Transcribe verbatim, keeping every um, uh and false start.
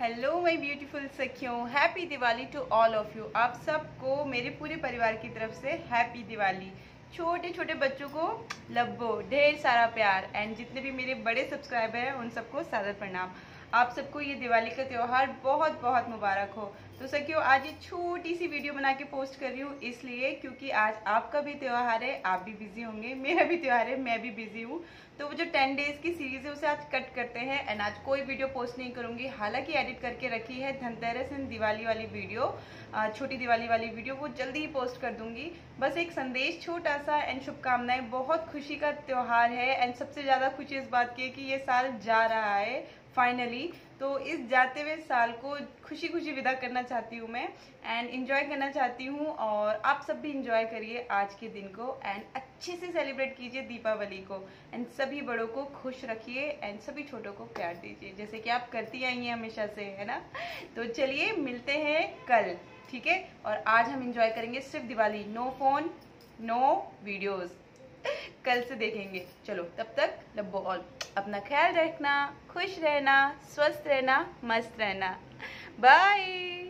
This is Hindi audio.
हेलो माय ब्यूटीफुल सखियों, happy Diwali to all of you. आप सबको मेरे पूरे परिवार की तरफ से हैप्पी दिवाली। छोटे छोटे बच्चों को लब्बो ढेर सारा प्यार एंड जितने भी मेरे बड़े सब्सक्राइबर हैं उन सबको सादर प्रणाम। आप सबको ये दिवाली का त्यौहार बहुत बहुत मुबारक हो। तो सखियों, आज ये छोटी सी वीडियो बना के पोस्ट कर रही हूँ इसलिए क्योंकि आज आपका भी त्यौहार है, आप भी बिजी होंगे, मेरा भी त्यौहार है, मैं भी बिजी हूँ। तो वो जो टेन डेज की सीरीज है उसे आज कट करते हैं एंड आज कोई वीडियो पोस्ट नहीं करूंगी। हालांकि एडिट करके रखी है धनतेरस एंड दिवाली वाली वीडियो, छोटी दिवाली वाली वीडियो, वो जल्दी ही पोस्ट कर दूंगी। बस एक संदेश छोटा सा एंड शुभकामनाएं। बहुत खुशी का त्योहार है एंड सबसे ज्यादा खुशी इस बात की है कि ये साल जा रहा है फाइनली। तो इस जाते हुए साल को खुशी खुशी विदा करना चाहती हूँ मैं एंड एंजॉय करना चाहती हूँ, और आप सब भी एंजॉय करिए आज के दिन को एंड अच्छे से सेलिब्रेट कीजिए दीपावली को एंड सभी बड़ों को खुश रखिए एंड सभी छोटों को प्यार दीजिए जैसे कि आप करती आई हैं हमेशा से, है ना। तो चलिए मिलते हैं कल, ठीक है। और आज हम एंजॉय करेंगे सिर्फ Diwali, no phone no videos, कल से देखेंगे। चलो तब तक लब्बो ऑल, अपना ख्याल रखना, खुश रहना, स्वस्थ रहना, मस्त रहना। बाय।